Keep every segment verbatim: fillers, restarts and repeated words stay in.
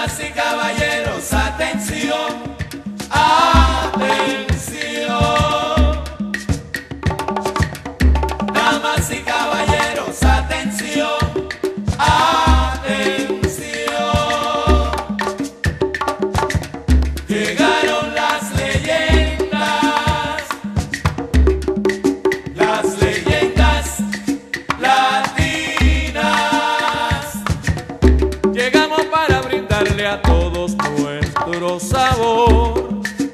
Damas y caballeros, atención, atención. Damas y caballeros, atención, atención. Llegaron las leyendas, las leyendas latinas. Llegamos para brindarle a todos nuestro sabor.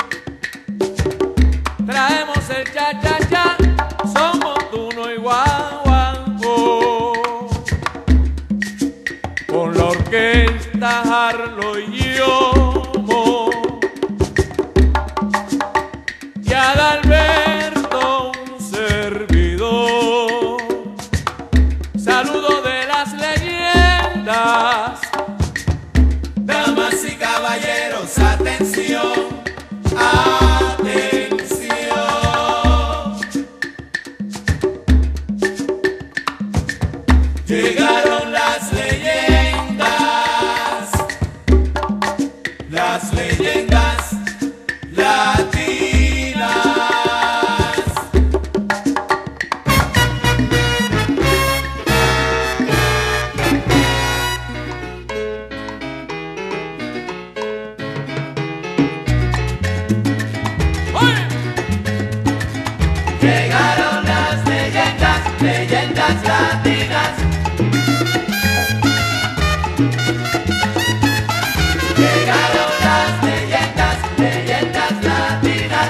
Traemos el cha-cha-cha, somos Tuno y Guaguancó. Con la orquesta Harlow y Yomo. Y Adalberto un servidor. Saludo de las leyendas. Damas y caballeros, atención, atención. Llegaron las leyendas, las leyendas latinas. Llegaron las leyendas, leyendas latinas. Llegaron las leyendas, leyendas latinas.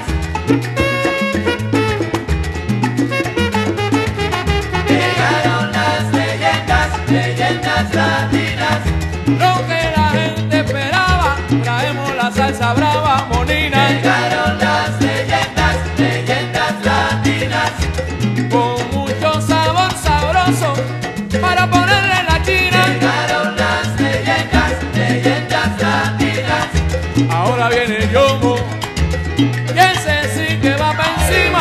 Llegaron las leyendas, leyendas latinas. Lo que la gente esperaba, traemos la salsa brava, monina. Llegaron las leyendas, leyendas latinas. Con mucho sabor sabroso para ponerle en la china. Llegaron las leyendas, leyendas latinas. Ahora viene el yomo, y ese sí que va pa' encima.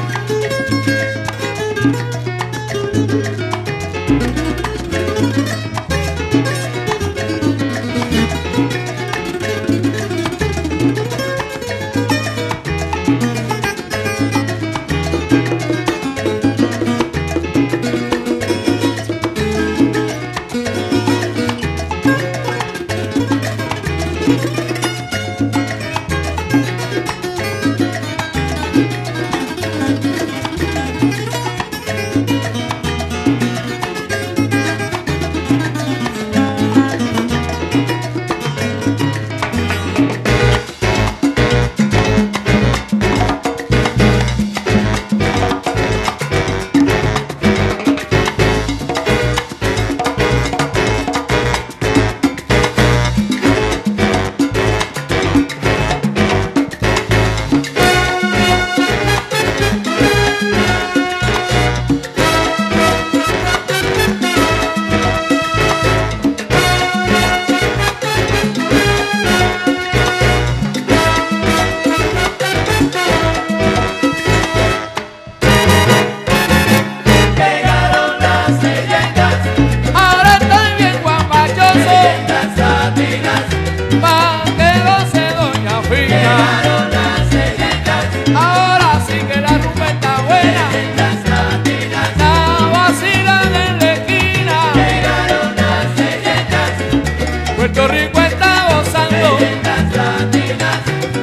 Puerto Rico está gozando, leyendas latinas.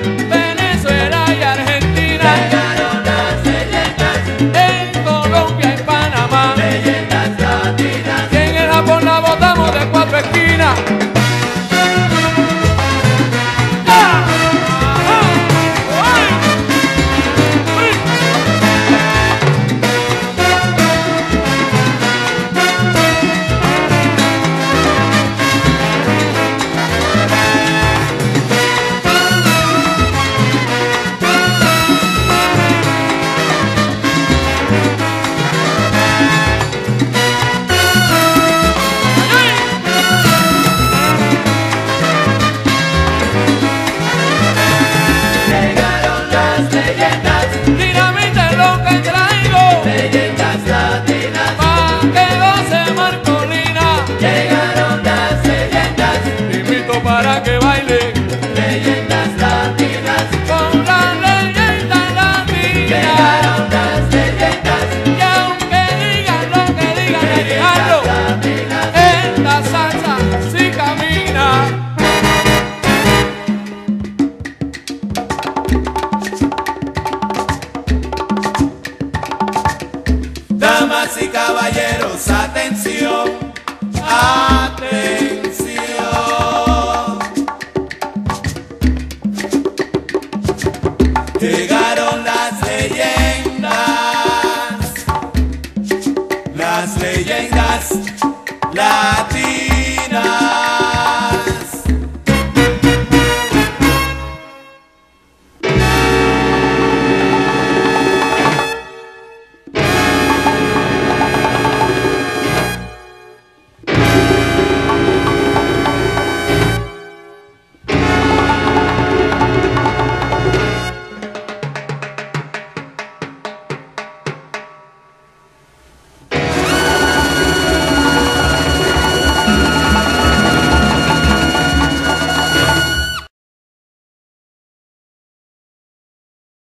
Venezuela y Argentina, llegaron las leyendas. En Colombia y Panamá, leyendas latinas. Y en el Japón la botamos de cuatro esquinas. Para que ti.